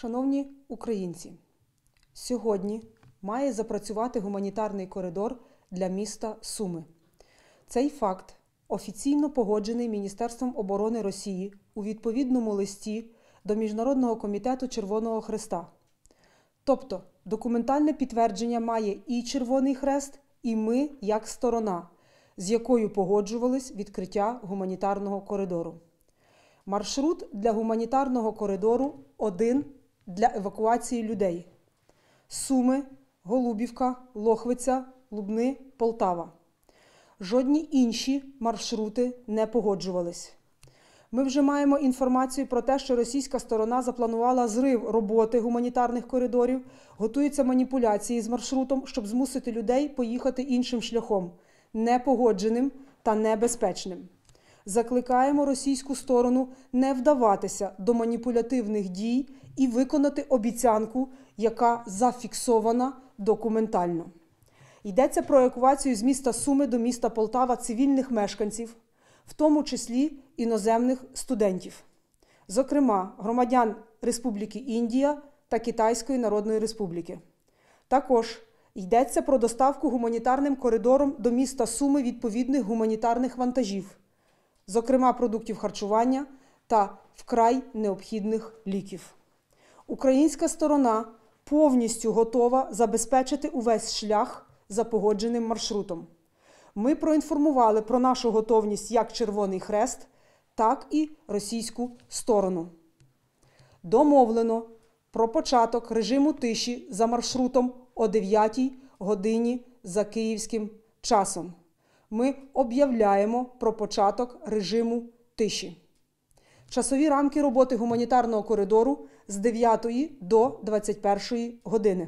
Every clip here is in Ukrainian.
Шановні українці, сьогодні має запрацювати гуманітарний коридор для міста Суми. Цей факт офіційно погоджений Міністерством оборони Росії у відповідному листі до Міжнародного комітету Червоного Хреста. Тобто документальне підтвердження має і Червоний Хрест, і ми як сторона, з якою погоджувались відкриття гуманітарного коридору. Маршрут для гуманітарного коридору один для евакуації людей. Суми, Голубівка, Лохвиця, Лубни, Полтава. Жодні інші маршрути не погоджувались. Ми вже маємо інформацію про те, що російська сторона запланувала зрив роботи гуманітарних коридорів, готуються маніпуляції з маршрутом, щоб змусити людей поїхати іншим шляхом, непогодженим та небезпечним. Закликаємо російську сторону не вдаватися до маніпулятивних дій і виконати обіцянку, яка зафіксована документально. Йдеться про евакуацію з міста Суми до міста Полтава цивільних мешканців, в тому числі іноземних студентів, зокрема громадян Республіки Індія та Китайської Народної Республіки. Також йдеться про доставку гуманітарним коридором до міста Суми відповідних гуманітарних вантажів, зокрема продуктів харчування та вкрай необхідних ліків. Українська сторона повністю готова забезпечити увесь шлях за погодженим маршрутом. Ми проінформували про нашу готовність як Червоний Хрест, так і російську сторону. Домовлено про початок режиму тиші за маршрутом о 9 годині за київським часом. Ми об'являємо про початок режиму тиші. Часові рамки роботи гуманітарного коридору з 9 до 21 години.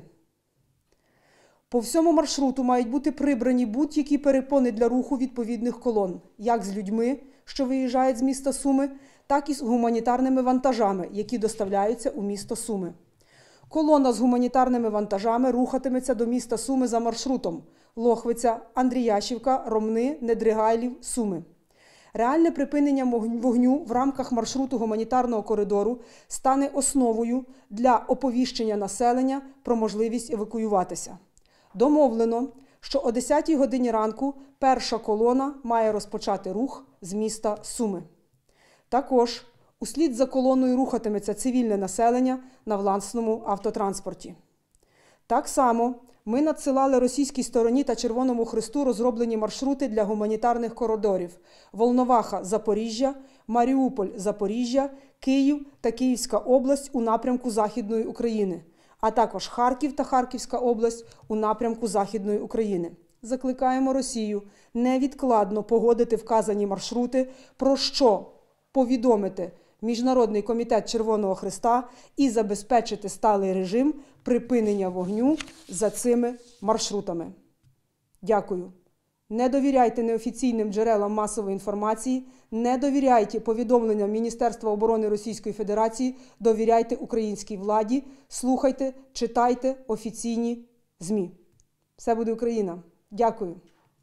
По всьому маршруту мають бути прибрані будь-які перепони для руху відповідних колон, як з людьми, що виїжджають з міста Суми, так і з гуманітарними вантажами, які доставляються у місто Суми. Колона з гуманітарними вантажами рухатиметься до міста Суми за маршрутом Лохвиця, Андріяшівка, Ромни, Недригайлів, Суми. Реальне припинення вогню в рамках маршруту гуманітарного коридору стане основою для оповіщення населення про можливість евакуюватися. Домовлено, що о 10 годині ранку перша колона має розпочати рух з міста Суми. Також услід за колоною рухатиметься цивільне населення на власному автотранспорті. Так само ми надсилали російській стороні та Червоному Хресту розроблені маршрути для гуманітарних коридорів Волноваха – Запоріжжя, Маріуполь – Запоріжжя, Київ та Київська область у напрямку Західної України, а також Харків та Харківська область у напрямку Західної України. Закликаємо Росію невідкладно погодити вказані маршрути, про що повідомити Міжнародний комітет Червоного Хреста і забезпечити сталий режим припинення вогню за цими маршрутами. Дякую. Не довіряйте неофіційним джерелам масової інформації, не довіряйте повідомленням Міністерства оборони Російської Федерації, довіряйте українській владі, слухайте, читайте офіційні ЗМІ. Все буде Україна. Дякую.